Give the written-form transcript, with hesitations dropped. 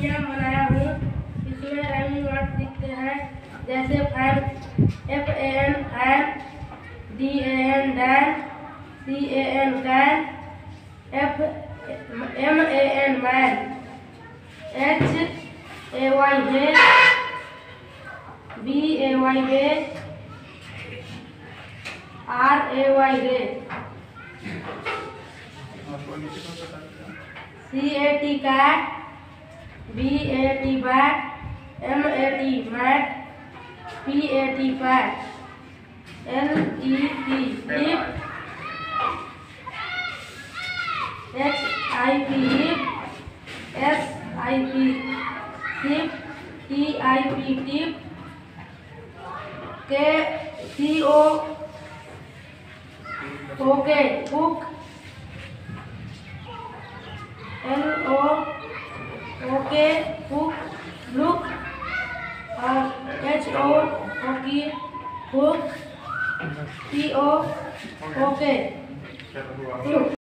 नियम बनाया हूँ। इसमें राइमिंग वर्ड दिखते हैं, जैसे fan, FAN fan, DAN Dan, CAN can, MAN man, HAY hay, BAY है, RAY ray, CAT cat, BAT bat, MAT mat, PAT pat, LEP lip, HIP hip, SIP sip, TIP tip, CO O K cook, LO O K cook look, और HO O K cook, PO okay.